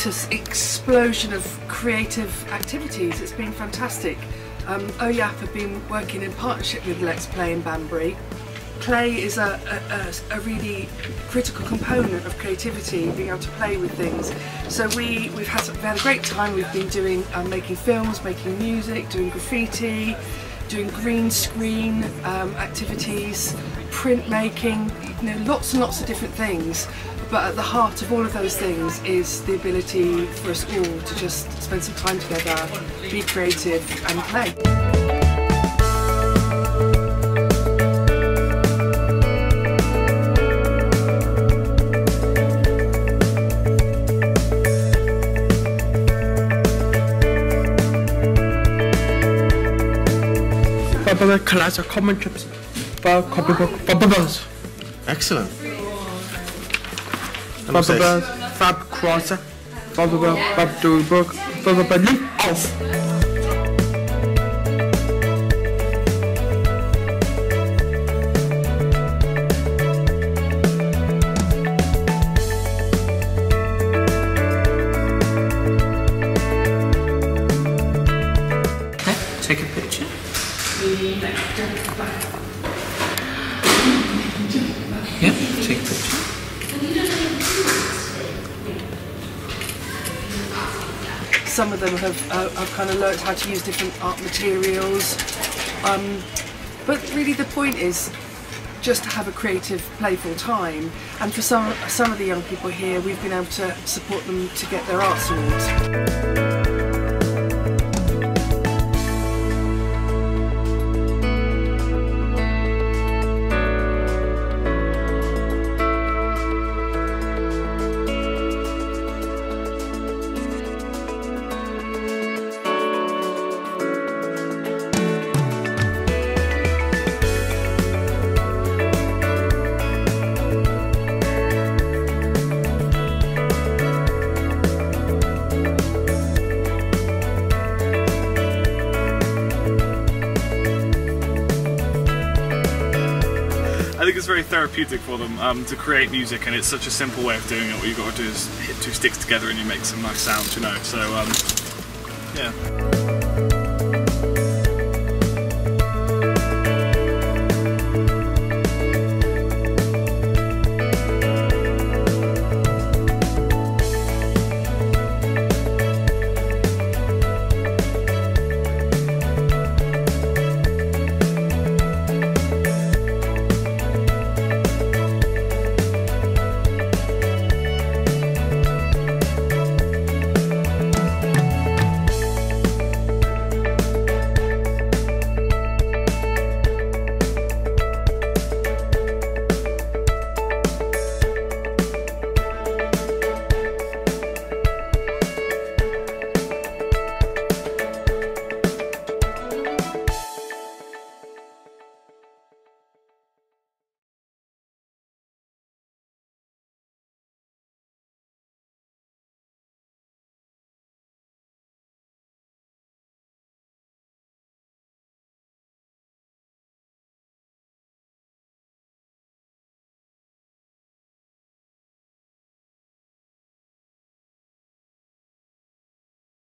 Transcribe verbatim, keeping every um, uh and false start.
momentous explosion of creative activities. It's been fantastic. Um, O Y A P have been working in partnership with Let's Play in Banbury. Play is a, a, a really critical component of creativity, being able to play with things. So we, we've had, we've had a great time. We've been doing, um, making films, making music, doing graffiti, doing green screen um, activities, printmaking, you know, lots and lots of different things. But at the heart of all of those things is the ability for us all to just spend some time together, be creative and play. Class of common trips. Copybook. Excellent. Fab crosser. Fab do book. Fab leap off. Take a picture. Yeah, take a picture. Some of them have, uh, have kind of learnt how to use different art materials, um, but really the point is just to have a creative, playful time. And for some, some of the young people here, we've been able to support them to get their art sorted. I think it's very therapeutic for them um, to create music, and it's such a simple way of doing it. What you've got to do is hit two sticks together and you make some nice sounds, you know. So, um, yeah.